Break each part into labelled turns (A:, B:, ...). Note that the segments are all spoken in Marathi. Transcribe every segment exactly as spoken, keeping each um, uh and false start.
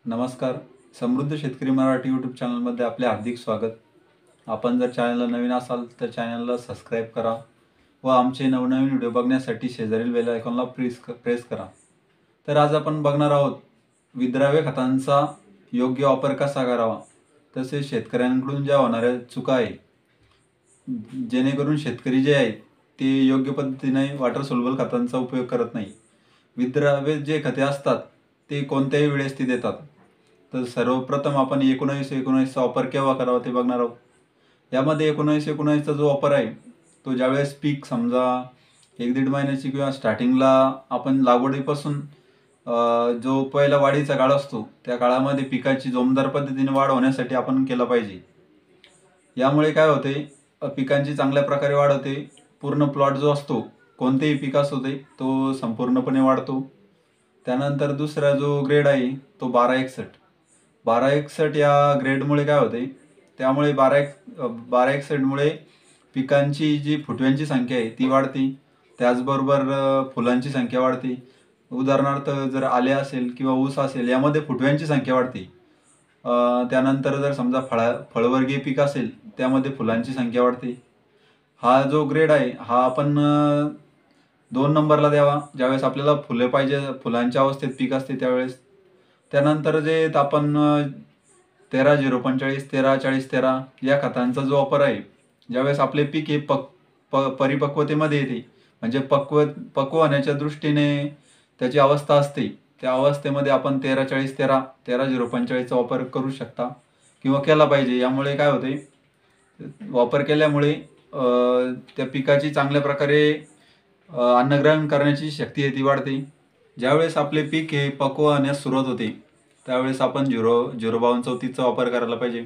A: नमस्कार. समृद्ध शेतकरी मराठी यूट्यूब चॅनलमध्ये आपले हार्दिक स्वागत. आपण जर चॅनलला नवीन असाल तर चॅनलला सबस्क्राईब करा व आमचे नवनवीन व्हिडिओ बघण्यासाठी शेजारील बेल आयकॉनला प्रेस प्रेस करा. तर आज आपण बघणार आहोत विद्राव्य खतांचा योग्य वापर कसा करावा, तसेच शेतकऱ्यांकडून ज्या होणाऱ्या चुका आहे, जेणेकरून शेतकरी जे आहेत ते योग्य पद्धतीने वॉटर सोल्युबल खतांचा उपयोग करत नाही. विद्राव्य जे खते असतात ते कोणत्याही वेळेस ते देतात. तर सर्वप्रथम आपण एकोणीस एकोणीसचा वापर केव्हा करावा ते बघणार आहोत. यामध्ये एकोणीस एकोणीसचा जो वापर आहे तो ज्यावेळेस पीक समजा एक दीड महिन्याची किंवा स्टार्टिंगला आपण लागवडीपासून जो पहिला वाढीचा काळ असतो त्या काळामध्ये पिकाची जोमदार पद्धतीने वाढ होण्यासाठी आपण केला पाहिजे. यामुळे काय होते, पिकांची चांगल्या प्रकारे वाढ होते. पूर्ण प्लॉट जो असतो कोणतेही पीक असू दे तो संपूर्णपणे वाढतो. त्यानंतर दुसरा जो ग्रेड आहे तो बारा एकसष्ट बारा एकसष्ट या ग्रेडमुळे काय होते, त्यामुळे बारा एक बारा एकसष्टमुळे पिकांची जी फुटव्यांची संख्या आहे ती वाढते. त्याचबरोबर फुलांची संख्या वाढते. उदाहरणार्थ जर आले असेल किंवा ऊस असेल यामध्ये फुटव्यांची संख्या वाढते. त्यानंतर जर समजा फळा फळवर्गीय पीक असेल त्यामध्ये फुलांची संख्या वाढते. हा जो ग्रेड आहे हा आपण दोन नंबरला द्यावा ज्यावेळेस आपल्याला फुले पाहिजे, फुलांच्या अवस्थेत पीक असते त्यावेळेस. त्यानंतर जे आपण तेरा झिरो पंचेचाळीस तेरा चाळीस तेरा या खतांचा जो वापर आहे, ज्यावेळेस आपले पीक हे पक प परिपक्वतेमध्ये येते, म्हणजे पक्व पक्व होण्याच्या दृष्टीने त्याची अवस्था असते, त्या अवस्थेमध्ये आपण तेरा चाळीस तेरा तेरा झिरो पंचेचाळीसचा वापर करू शकता किंवा केला पाहिजे. यामुळे काय होते, वापर केल्यामुळे त्या पिकाची चांगल्या प्रकारे अन्नग्रहण करण्याची शक्ती आहे ती वाढते. ज्यावेळेस आपले पीक हे पक्व होण्यास सुरुवात होते त्यावेळेस आपण झिरो झिरो बावन्न चौतीसचा वापर करायला पाहिजे.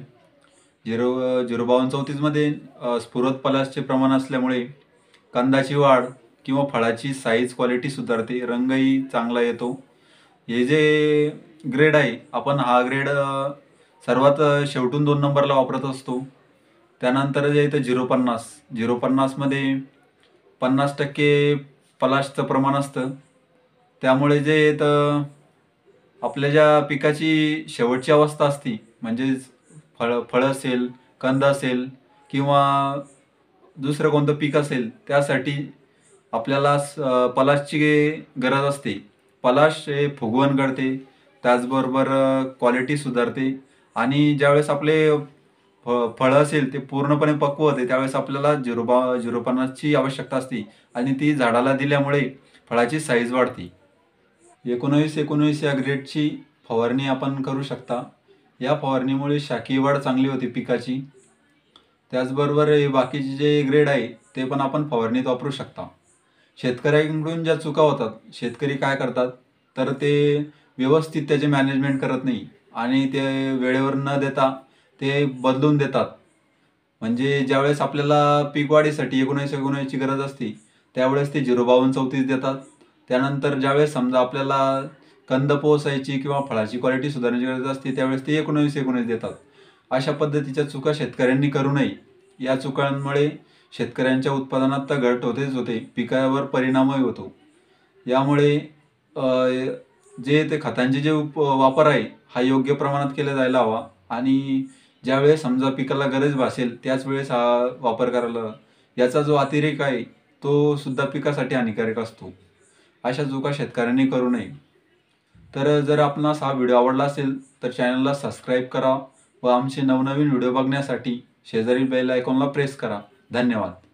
A: झिरो झिरो बावन्न चौतीसमध्ये स्फुरद पलाशचे प्रमाण असल्यामुळे कंदाची वाढ किंवा फळाची साईज क्वालिटी सुधारते, रंगही चांगला येतो. हे जे ग्रेड आहे आपण हा ग्रेड सर्वात शेवटून दोन नंबरला वापरत असतो. त्यानंतर जे येतं झिरो पन्नास झिरो पन्नासमध्ये पन्नास टक्के पलाशचं प्रमाण असतं. त्यामुळे जे येतं आपल्या ज्या पिकाची शेवटची अवस्था असती, म्हणजेच फळ फळ असेल, कंद असेल किंवा दुसरं कोणतं पीक असेल त्यासाठी आपल्याला पलाशची गरज असते. पलाश हे फुगवण करते, त्याचबरोबर क्वालिटी सुधारते आणि ज्यावेळेस आपले फ फळं असेल ते पूर्णपणे पक्व होते त्यावेळेस आपल्याला झिरो बा झिरो पन्नासची आवश्यकता असते आणि ती झाडाला दिल्यामुळे फळाची साईज वाढते. एकोणीस एकोणीस या ग्रेडची फवारणी आपण करू शकता. या फवारणीमुळे शाखीय वाढ चांगली होती पिकाची. त्याचबरोबर हे बाकीचे जे ग्रेड आहे ते पण आपण फवारणीत वापरू शकता. शेतकऱ्यांकडून ज्या चुका होतात, शेतकरी काय करतात तर ते व्यवस्थित त्याचे मॅनेजमेंट करत नाही आणि ते वेळेवर न देता ते बदलून देतात. म्हणजे ज्यावेळेस आपल्याला पीक वाढीसाठी एकोणीस एकोणीसची गरज असते त्यावेळेस ते झिरो बावन्न चौतीस देतात. त्यानंतर ज्यावेळेस समजा आपल्याला कंद पोसायची किंवा फळाची क्वालिटी सुधारण्याची गरज असते त्यावेळेस ते एकोणीस एकोणीस देतात. अशा पद्धतीच्या चुका शेतकऱ्यांनी करू नये. या चुकांमुळे शेतकऱ्यांच्या उत्पादनात तर घट होतेच होते, पिकावर परिणामही होतो. यामुळे जे ते खतांचे जे उप वापर आहे हा योग्य प्रमाणात केला जायला हवा आणि ज्यावेळेस समजा पिकाला गरज भासेल त्याच वेळेस हा वापर करायला. याचा जो अतिरेक आहे तो सुद्धा पिकासाठी हानिकारक असतो. अशा चुका शेतकऱ्यांनी करू नये. तर जर आपणास हा व्हिडिओ आवडला असेल तर चॅनलला सबस्क्राईब करा व आमचे नवनवीन व्हिडिओ बघण्यासाठी शेजारील बेल आयकॉनला प्रेस करा. धन्यवाद.